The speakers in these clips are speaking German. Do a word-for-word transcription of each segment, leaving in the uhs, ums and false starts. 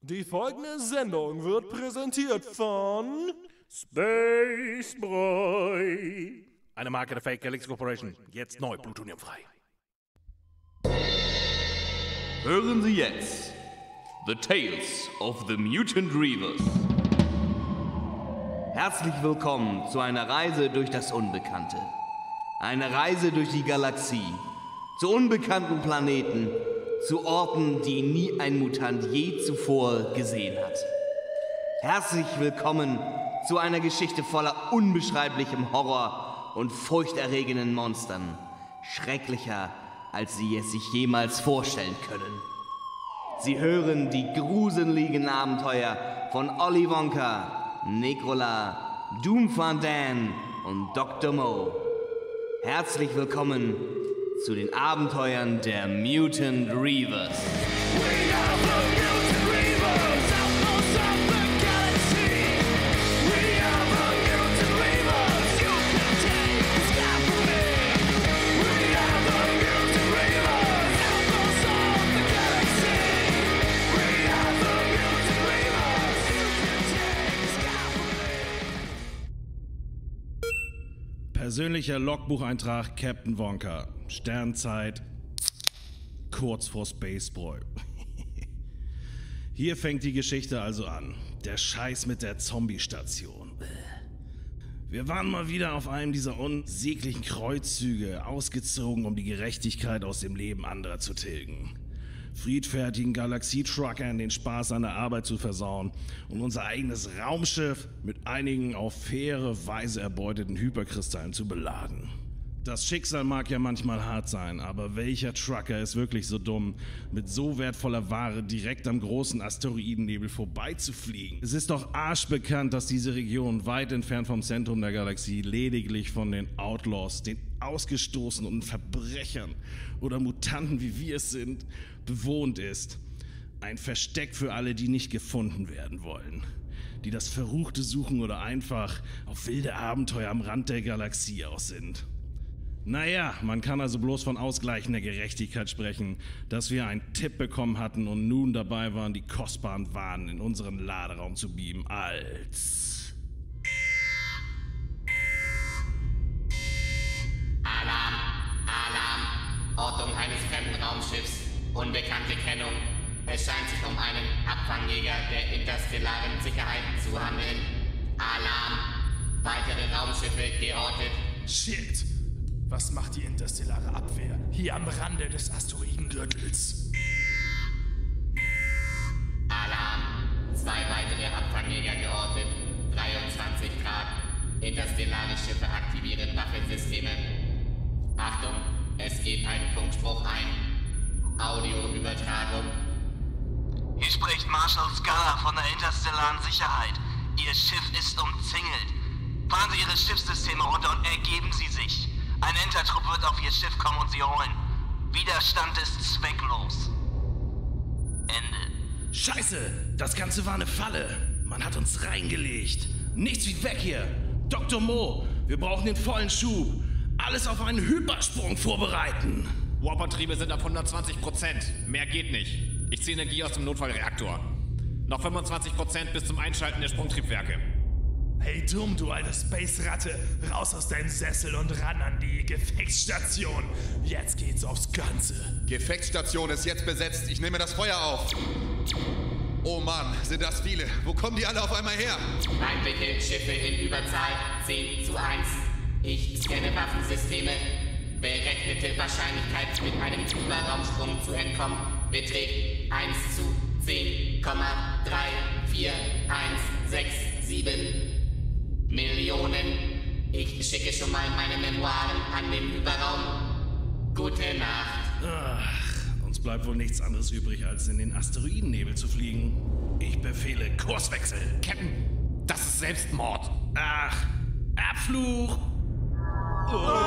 Die folgende Sendung wird präsentiert von Space Boy. Eine Marke der Fake Galaxy Corporation. Jetzt neu, plutoniumfrei. Hören Sie jetzt The Tales of the Mutant Reavers. Herzlich willkommen zu einer Reise durch das Unbekannte. Eine Reise durch die Galaxie, zu unbekannten Planeten, zu Orten, die nie ein Mutant je zuvor gesehen hat. Herzlich willkommen zu einer Geschichte voller unbeschreiblichem Horror und furchterregenden Monstern. Schrecklicher, als Sie es sich jemals vorstellen können. Sie hören die gruseligen Abenteuer von Olli Wonka, Nicola, Doom Van Dan und Doktor Mo. Herzlich willkommen zu den Abenteuern der Mutant Reavers. We are the Mutant Reavers, outlaws of the galaxy. We are the Mutant Reavers, you can take the sky from me. We are the Mutant Reavers, outlaws of the galaxy. We are the Mutant Reavers, you can take the sky from me. Persönlicher Logbucheintrag Captain Wonka. Sternzeit, kurz vor Spaceboy. Hier fängt die Geschichte also an. Der Scheiß mit der Zombie-Station. Wir waren mal wieder auf einem dieser unsäglichen Kreuzzüge, ausgezogen, um die Gerechtigkeit aus dem Leben anderer zu tilgen. Friedfertigen Galaxietruckern den Spaß an der Arbeit zu versauen und unser eigenes Raumschiff mit einigen auf faire Weise erbeuteten Hyperkristallen zu beladen. Das Schicksal mag ja manchmal hart sein, aber welcher Trucker ist wirklich so dumm, mit so wertvoller Ware direkt am großen Asteroidennebel vorbeizufliegen? Es ist doch arschbekannt, dass diese Region weit entfernt vom Zentrum der Galaxie lediglich von den Outlaws, den Ausgestoßenen und Verbrechern oder Mutanten, wie wir es sind, bewohnt ist. Ein Versteck für alle, die nicht gefunden werden wollen, die das Verruchte suchen oder einfach auf wilde Abenteuer am Rand der Galaxie aus sind. Naja, man kann also bloß von ausgleichender Gerechtigkeit sprechen, dass wir einen Tipp bekommen hatten und nun dabei waren, die kostbaren Waren in unseren Laderaum zu beamen, als... Alarm! Alarm! Ortung eines fremden Raumschiffs. Unbekannte Kennung. Es scheint sich um einen Abfangjäger der interstellaren Sicherheit zu handeln. Alarm! Weitere Raumschiffe geortet. Shit! Was macht die interstellare Abwehr hier am Rande des Asteroidengürtels? Alarm! Zwei weitere Abfangjäger geortet. dreiundzwanzig Grad. Interstellare Schiffe aktivieren Waffensysteme. Achtung! Es geht ein Funkspruch ein. Audioübertragung. Hier spricht Marshal Scala von der interstellaren Sicherheit. Ihr Schiff ist umzingelt. Fahren Sie Ihre Schiffssysteme runter und ergeben Sie sich. Ein Entertrupp wird auf Ihr Schiff kommen und Sie holen. Widerstand ist zwecklos. Ende. Scheiße, das Ganze war eine Falle. Man hat uns reingelegt. Nichts wie weg hier. Doktor Mo, wir brauchen den vollen Schub. Alles auf einen Hypersprung vorbereiten. Warp-Antriebe sind auf hundertzwanzig Prozent. Mehr geht nicht. Ich ziehe Energie aus dem Notfallreaktor. Noch fünfundzwanzig Prozent bis zum Einschalten der Sprungtriebwerke. Hey dumm, du alte Space-Ratte, raus aus deinem Sessel und ran an die Gefechtsstation. Jetzt geht's aufs Ganze. Gefechtsstation ist jetzt besetzt. Ich nehme das Feuer auf. Oh Mann, sind das viele. Wo kommen die alle auf einmal her? Feindliche Schiffe in Überzahl. zehn zu eins. Ich scanne Waffensysteme. Berechnete Wahrscheinlichkeit, mit einem Überraumsprung zu entkommen, beträgt eins zu zehn Komma drei vier eins sechs sieben Millionen. Ich schicke schon mal meine Memoiren an den Hyperraum. Gute Nacht. Ach, uns bleibt wohl nichts anderes übrig, als in den Asteroidennebel zu fliegen. Ich befehle Kurswechsel. Captain, das ist Selbstmord. Ach, Abfluch. Oh.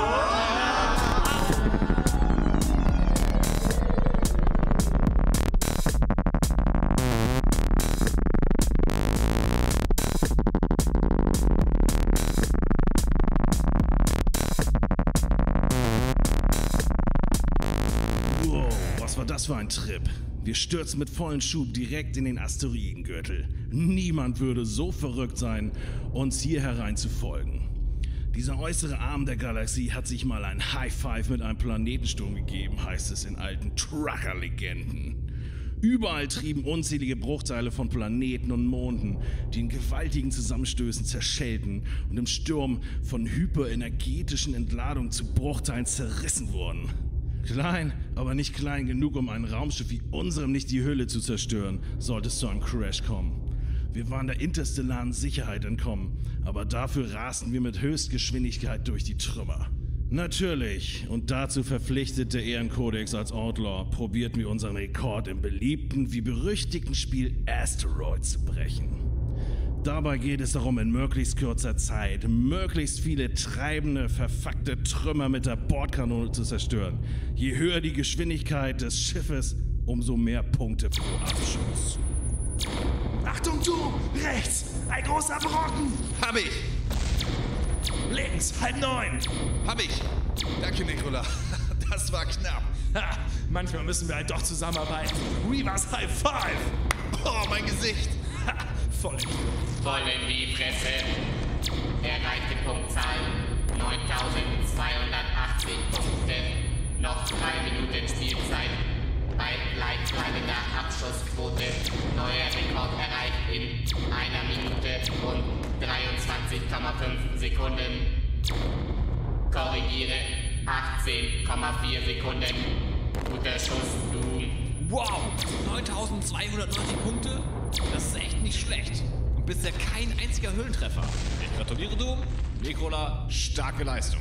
Wow, was war das für ein Trip? Wir stürzen mit vollem Schub direkt in den Asteroidengürtel. Niemand würde so verrückt sein, uns hier herein zu folgen. Dieser äußere Arm der Galaxie hat sich mal ein High Five mit einem Planetensturm gegeben, heißt es in alten Trucker-Legenden. Überall trieben unzählige Bruchteile von Planeten und Monden, die in gewaltigen Zusammenstößen zerschellten und im Sturm von hyperenergetischen Entladungen zu Bruchteilen zerrissen wurden. Klein, aber nicht klein genug, um ein Raumschiff wie unserem nicht die Hülle zu zerstören, sollte es zu einem Crash kommen. Wir waren der interstellaren Sicherheit entkommen, aber dafür rasten wir mit Höchstgeschwindigkeit durch die Trümmer. Natürlich, und dazu verpflichtet der Ehrenkodex als Outlaw, probierten wir unseren Rekord im beliebten wie berüchtigten Spiel Asteroid zu brechen. Dabei geht es darum, in möglichst kurzer Zeit möglichst viele treibende, verfuckte Trümmer mit der Bordkanone zu zerstören. Je höher die Geschwindigkeit des Schiffes, umso mehr Punkte pro Abschuss. Achtung, du! Rechts! Ein großer Brocken! Hab ich! Links, halb neun! Hab ich! Danke, Nikola. Das war knapp. Ha, manchmal müssen wir halt doch zusammenarbeiten. Reavers High Five! Oh, mein Gesicht! Ha, voll. Voll in die Fresse. Erreichte Punktzahl neuntausendzweihundertachtzig Punkte. Noch drei Minuten Spielzeit. Bei gleichbleibender Abschussquote. Neuer Rekord erreicht in einer Minute und dreiundzwanzig Komma fünf Sekunden. Korrigiere, achtzehn Komma vier Sekunden. Guter Schuss, Doom. Wow, neuntausendzweihundertneunzig Punkte? Das ist echt nicht schlecht. Und bisher kein einziger Höhlentreffer. Ich gratuliere Doom. Nikola, starke Leistung.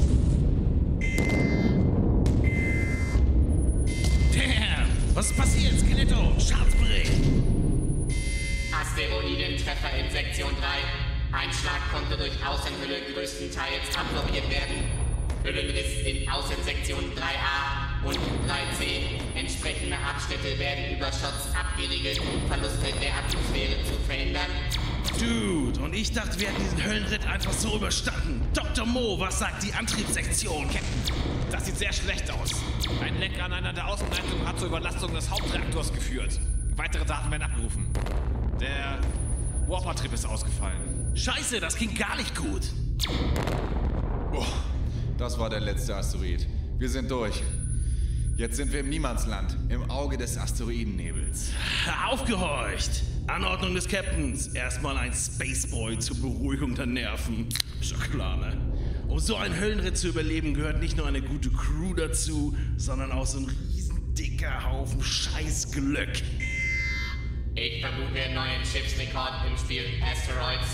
Damn! Was ist passiert, Skeletto? Schadensbericht! Asteroidentreffer in Sektion drei. Einschlag konnte durch Außenhülle größtenteils absorbiert werden. Hüllenriss in Außensektion drei a und drei c. Entsprechende Abschnitte werden über Shots abgeriegelt, um Verluste der Atmosphäre zu verhindern. Dude, und ich dachte, wir hätten diesen Höllenritt einfach so überstanden. Doktor Mo, was sagt die Antriebssektion? Captain, das sieht sehr schlecht aus. Ein Leck an einer der Außenleitungen hat zur Überlastung des Hauptreaktors geführt. Weitere Daten werden abgerufen. Der Warp-Trip ist ausgefallen. Scheiße, das ging gar nicht gut. Oh, das war der letzte Asteroid. Wir sind durch. Jetzt sind wir im Niemandsland, im Auge des Asteroidennebels. Aufgehorcht! Anordnung des Captains. Erstmal ein Spaceboy zur Beruhigung der Nerven. Schon klar, ne? Um so einen Höllenritt zu überleben, gehört nicht nur eine gute Crew dazu, sondern auch so ein riesen dicker Haufen Scheißglück. Ich verbuche neuen Schiffsrekord im Spiel Asteroids.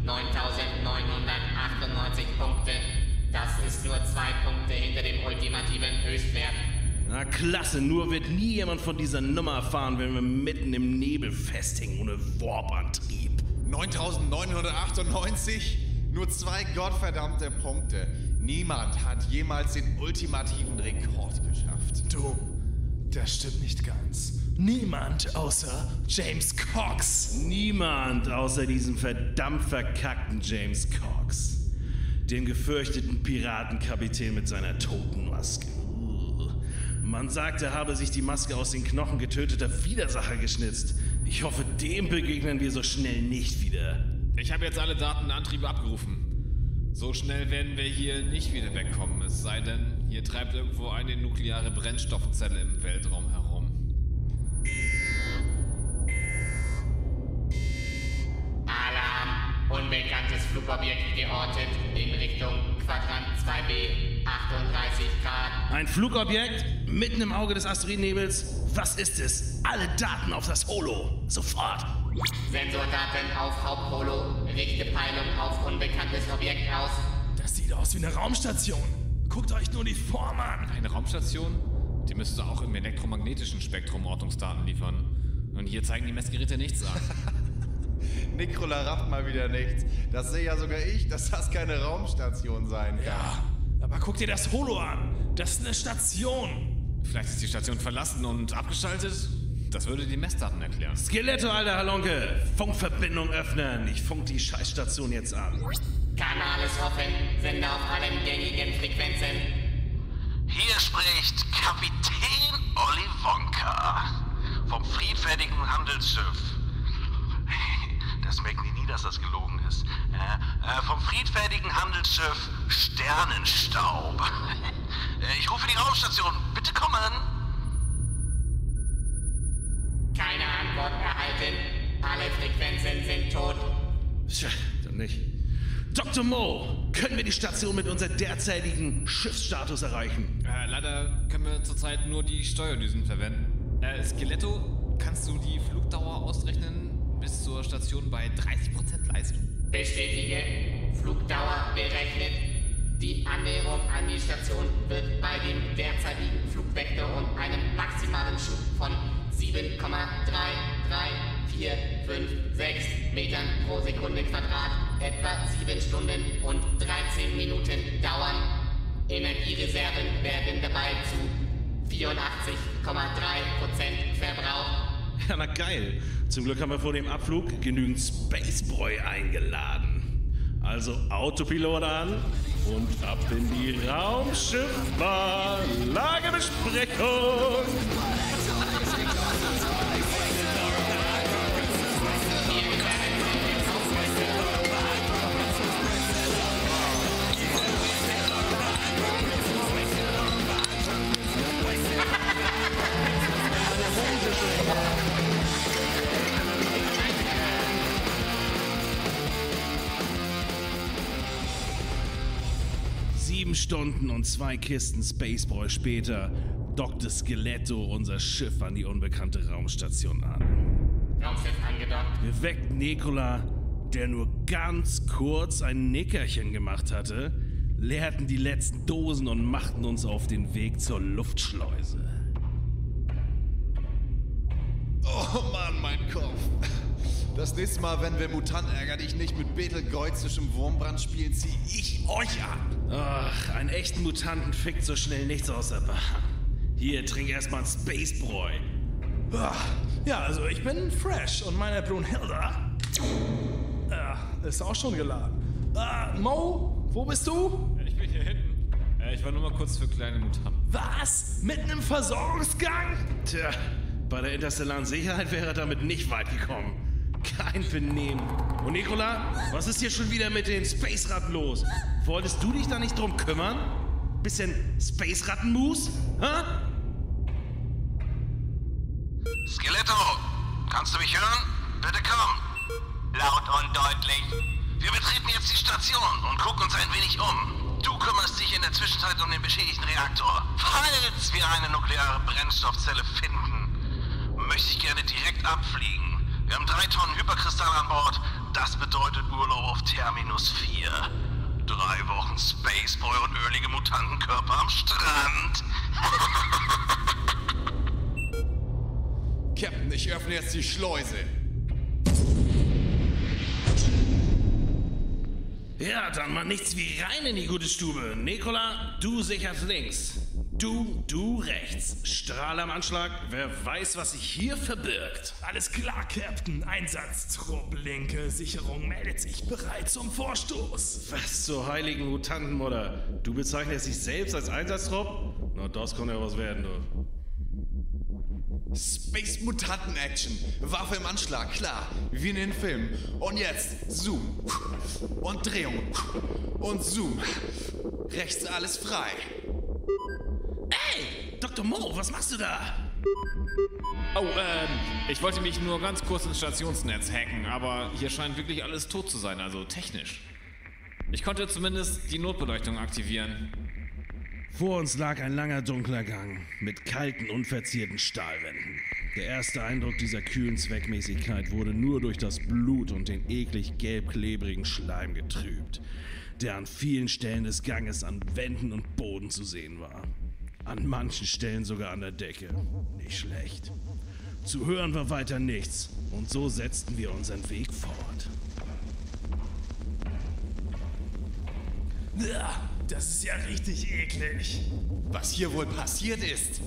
neuntausendneunhundertachtundneunzig Punkte. Das ist nur zwei Punkte hinter dem ultimativen Höchstwert. Na klasse, nur wird nie jemand von dieser Nummer erfahren, wenn wir mitten im Nebel festhängen ohne Warp-Antrieb. neuntausendneunhundertachtundneunzig? Nur zwei gottverdammte Punkte. Niemand hat jemals den ultimativen Rekord geschafft. Du, das stimmt nicht ganz. Niemand außer James Cox. Niemand außer diesem verdammt verkackten James Cox. Dem gefürchteten Piratenkapitän mit seiner Totenmaske. Man sagt, er habe sich die Maske aus den Knochen getöteter Widersacher geschnitzt. Ich hoffe, dem begegnen wir so schnell nicht wieder. Ich habe jetzt alle Daten und Antriebe abgerufen. So schnell werden wir hier nicht wieder wegkommen, es sei denn, hier treibt irgendwo eine nukleare Brennstoffzelle im Weltraum herum. Alarm! Unbekanntes Flugobjekt geortet in Richtung Quadrant zwei b, achtunddreißig Grad. Ein Flugobjekt mitten im Auge des Asteroidennebels. Was ist es? Alle Daten auf das Holo. Sofort. Sensordaten auf Hauptholo. Richte Peilung auf unbekanntes Objekt aus. Das sieht aus wie eine Raumstation. Guckt euch nur die Form an. Eine Raumstation? Die müsste auch im elektromagnetischen Spektrum Ortungsdaten liefern. Und hier zeigen die Messgeräte nichts an. Nikola rafft mal wieder nichts. Das sehe ja sogar ich, dass das keine Raumstation sein kann. Ja, aber guck dir das Holo an. Das ist eine Station. Vielleicht ist die Station verlassen und abgeschaltet? Das würde die Messdaten erklären. Skeletto, alter Halunke. Funkverbindung öffnen. Ich funk die Scheißstation jetzt an. Kanal ist offen. Sender auf allen gängigen Frequenzen. Hier spricht Kapitän Olli Wonka. vom friedfertigen Handelsschiff. Das merken die nie, dass das gelogen ist. Äh, äh, vom friedfertigen Handelsschiff Sternenstaub. Äh, ich rufe die Raumstation. Bitte kommen. Keine Antwort erhalten. Alle Frequenzen sind tot. Tja, dann nicht. Doktor Mo, können wir die Station mit unserem derzeitigen Schiffsstatus erreichen? Äh, leider können wir zurzeit nur die Steuerdüsen verwenden. Äh, Skeletto, kannst du die Flugdauer ausrechnen bis zur Station bei dreißig Prozent Leistung? Bestätige. Flugdauer berechnet. Die Annäherung an die Station wird bei dem derzeitigen Flugvektor und einem maximalen Schub von sieben Komma drei drei vier fünf sechs Metern pro Sekunde Quadrat etwa sieben Stunden und dreizehn Minuten dauern. Energiereserven werden dabei zu vierundachtzig Komma drei Prozent verbraucht. Ja, na geil. Zum Glück haben wir vor dem Abflug genügend Spacebräu eingeladen. Also Autopilot an und ab in die Raumschiffbahn. Lagebesprechung. Sieben Stunden und zwei Kisten Spacebräu später dockte Skeletto unser Schiff an die unbekannte Raumstation an. Raumschiff angedockt. Wir weckten Nikola, der nur ganz kurz ein Nickerchen gemacht hatte, leerten die letzten Dosen und machten uns auf den Weg zur Luftschleuse. Oh Mann, mein Kopf. Das nächste Mal, wenn wir Mutanten ärger dich nicht mit betelgeuzischem Wurmbrand spielen, zieh ich euch an. Ach, einen echten Mutanten fickt so schnell nichts aus der Bahn. Hier, trink erstmal ein Spacebräu. Ja, also ich bin fresh und meine Brunhilde äh, ist auch schon geladen. Äh, Mo, wo bist du? Ich bin hier hinten. Äh, ich war nur mal kurz für kleine Mutanten. Was? Mitten im Versorgungsgang? Tja, bei der interstellaren Sicherheit wäre er damit nicht weit gekommen. Kein Benehmen. Und Nikola, was ist hier schon wieder mit den Space-Ratten los? Wolltest du dich da nicht drum kümmern? Bisschen Space-Ratten-Mus? Hä? Skeletto, kannst du mich hören? Bitte komm. Laut und deutlich. Wir betreten jetzt die Station und gucken uns ein wenig um. Du kümmerst dich in der Zwischenzeit um den beschädigten Reaktor. Falls wir eine nukleare Brennstoffzelle finden, möchte ich gerne direkt abfliegen. Wir haben drei Tonnen Hyperkristall an Bord. Das bedeutet Urlaub auf Terminus vier. Drei Wochen Spaceboy und ölige Mutantenkörper am Strand. Captain, ich öffne jetzt die Schleuse. Ja, dann mal nichts wie rein in die gute Stube. Nikola, du sicherst links. Du, du rechts. Strahl am Anschlag. Wer weiß, was sich hier verbirgt. Alles klar, Captain. Einsatztrupp, linke Sicherung meldet sich bereit zum Vorstoß. Was zur heiligen Mutantenmutter? Du bezeichnest dich selbst als Einsatztrupp? Na, das kann ja was werden, du. Space Mutanten Action. Waffe im Anschlag, klar. Wie in den Filmen. Und jetzt Zoom. Und Drehung. Und Zoom. Rechts alles frei. Ey, Doktor Mo, was machst du da? Oh, ähm, ich wollte mich nur ganz kurz ins Stationsnetz hacken, aber hier scheint wirklich alles tot zu sein, also technisch. Ich konnte zumindest die Notbeleuchtung aktivieren. Vor uns lag ein langer, dunkler Gang mit kalten, unverzierten Stahlwänden. Der erste Eindruck dieser kühlen Zweckmäßigkeit wurde nur durch das Blut und den eklig gelb-klebrigen Schleim getrübt, der an vielen Stellen des Ganges an Wänden und Boden zu sehen war. An manchen Stellen sogar an der Decke. Nicht schlecht. Zu hören war weiter nichts und so setzten wir unseren Weg fort. Ja, das ist ja richtig eklig. Was hier wohl passiert ist?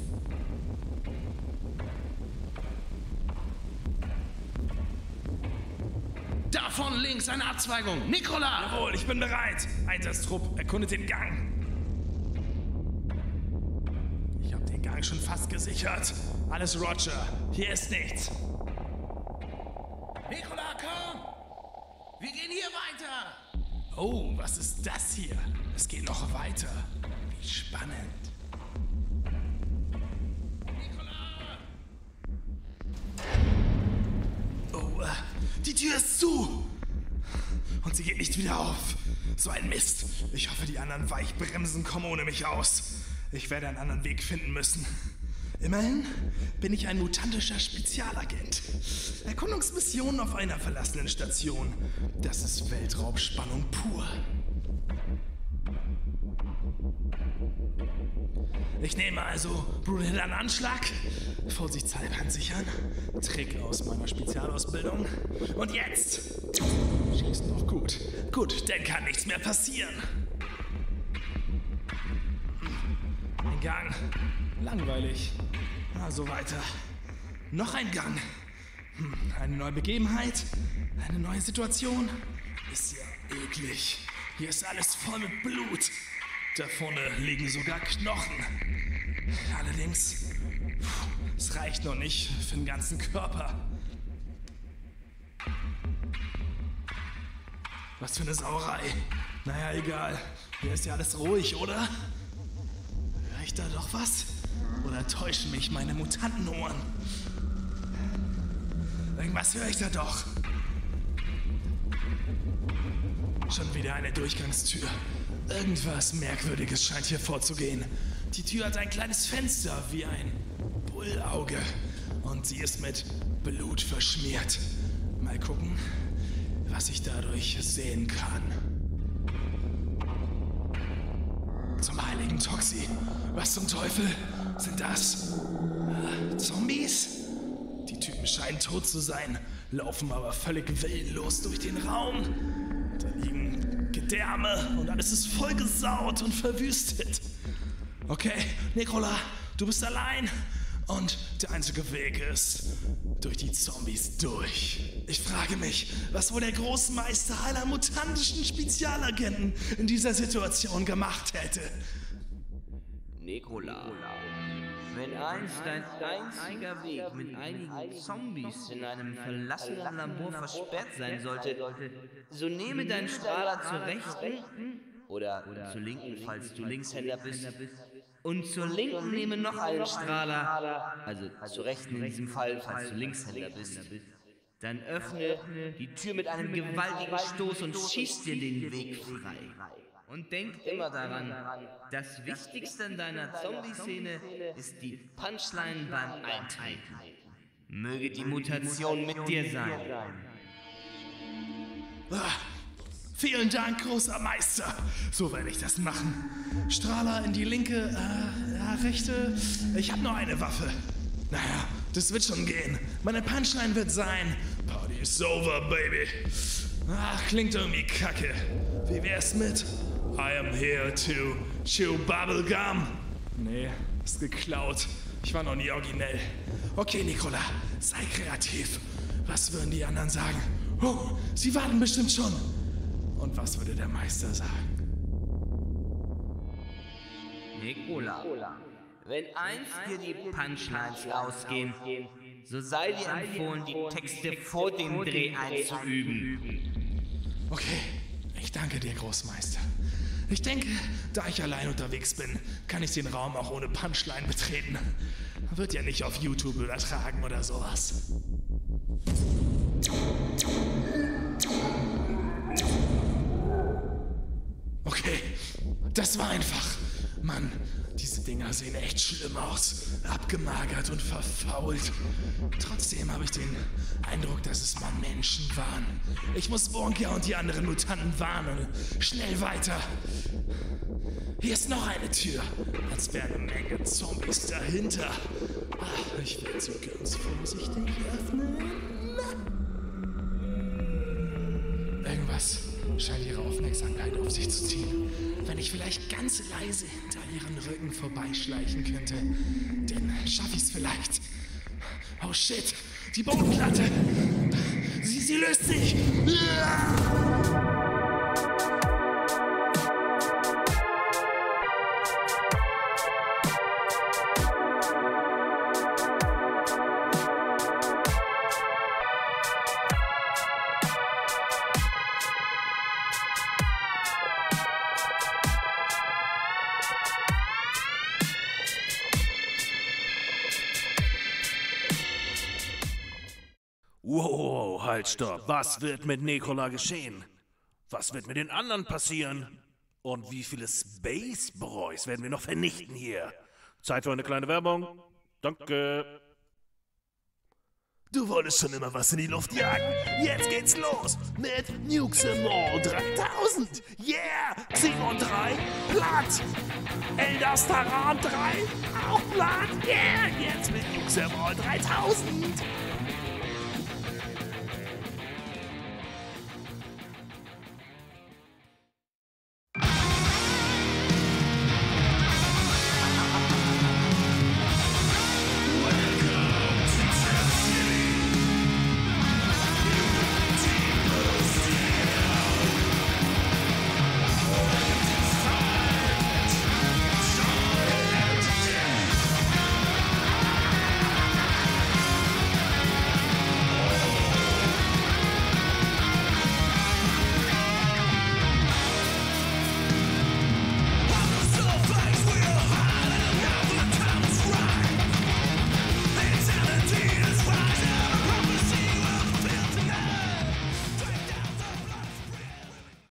Da vorne links eine Abzweigung. Nikola! Jawohl, ich bin bereit. Einsatztrupp, erkundet den Gang. Ich hab den Gang Eingang schon fast gesichert. Alles Roger, hier ist nichts. Nikola, komm! Wir gehen hier weiter! Oh, was ist das hier? Es geht noch weiter. Wie spannend. Nikola! Oh, äh, die Tür ist zu! Und sie geht nicht wieder auf. So ein Mist. Ich hoffe, die anderen Weichbremsen kommen ohne mich aus. Ich werde einen anderen Weg finden müssen. Immerhin bin ich ein mutantischer Spezialagent. Erkundungsmission auf einer verlassenen Station. Das ist Weltraumspannung pur. Ich nehme also Brunhilde an Anschlag. Vorsichtshalber sichern. Trick aus meiner Spezialausbildung. Und jetzt! Schießt noch gut. Gut, dann kann nichts mehr passieren. Ein Gang. Langweilig. Na, so weiter. Noch ein Gang. Hm, eine neue Begebenheit. Eine neue Situation. Ist ja eklig. Hier ist alles voll mit Blut. Da vorne liegen sogar Knochen. Allerdings, es reicht noch nicht für den ganzen Körper. Was für eine Sauerei. Naja, egal. Hier ist ja alles ruhig, oder? Hör ich da doch was? Oder täuschen mich meine Mutantenohren? Irgendwas höre ich da doch. Schon wieder eine Durchgangstür. Irgendwas Merkwürdiges scheint hier vorzugehen. Die Tür hat ein kleines Fenster wie ein Bullauge. Und sie ist mit Blut verschmiert. Mal gucken, was ich dadurch sehen kann. Zum heiligen Toxi. Was zum Teufel sind das? Äh, Zombies? Die Typen scheinen tot zu sein, laufen aber völlig willenlos durch den Raum. Da liegen Gedärme und alles ist vollgesaut und verwüstet. Okay, Nikola, du bist allein. Und der einzige Weg ist durch die Zombies durch. Ich frage mich, was wohl der Großmeister aller mutantischen Spezialagenten in dieser Situation gemacht hätte. Nikola, wenn einst dein einziger Weg mit einigen Zombies in einem verlassenen Labor versperrt sein sollte, so nehme deinen Strahler zur rechten oder zur linken, falls du Linkshänder bist. Und zur linken nehme noch einen Strahler, also zur rechten in diesem Fall, falls du Linkshänder bist. Dann öffne die Tür mit einem gewaltigen Stoß und schieß dir den Weg frei. Und denk immer daran, das Wichtigste in deiner Zombie-Szene ist die Punchline beim Eintreten. Möge die Mutation mit dir sein. Ah, vielen Dank, großer Meister. So werde ich das machen. Strahler in die linke, äh, ja, rechte. Ich habe nur eine Waffe. Naja, das wird schon gehen. Meine Punchline wird sein: Party is over, baby. Ach, klingt irgendwie kacke. Wie wär's mit I am here to chew bubblegum? Nee, ist geklaut. Ich war noch nie originell. Okay, Nikola, sei kreativ. Was würden die anderen sagen? Oh, sie warten bestimmt schon. Und was würde der Meister sagen? Nikola, wenn einst dir die Punchlines ausgehen, so sei dir empfohlen, die Texte vor dem Dreh einzuüben. Okay, ich danke dir, Großmeister. Ich denke, da ich allein unterwegs bin, kann ich den Raum auch ohne Punchline betreten. Wird ja nicht auf YouTube übertragen oder sowas. Okay, das war einfach. Mann, diese Dinger sehen echt schlimm aus. Abgemagert und verfault. Trotzdem habe ich den Eindruck, dass es mal Menschen waren. Ich muss Wonka und die anderen Mutanten warnen. Schnell weiter. Hier ist noch eine Tür. Als wäre eine Menge Zombies dahinter. Ach, ich werde sie ganz vorsichtig öffnen. Irgendwas scheint ihre Aufmerksamkeit auf sich zu ziehen. Wenn ich vielleicht ganz leise hinter ihren Rücken vorbeischleichen könnte, dann schaffe ich es vielleicht. Oh shit, die Bodenplatte! Sie, sie löst sich! Wow, halt, stopp. Was wird mit Nikola geschehen? Was wird mit den anderen passieren? Und wie viele Space Boys werden wir noch vernichten hier? Zeit für eine kleine Werbung. Danke. Du wolltest schon immer was in die Luft jagen. Jetzt geht's los mit Nukes-Em-All dreitausend. Yeah! Xenon drei, platt. Elder-Staran drei, auch platt. Yeah! Jetzt mit Nukes-Em-All dreitausend.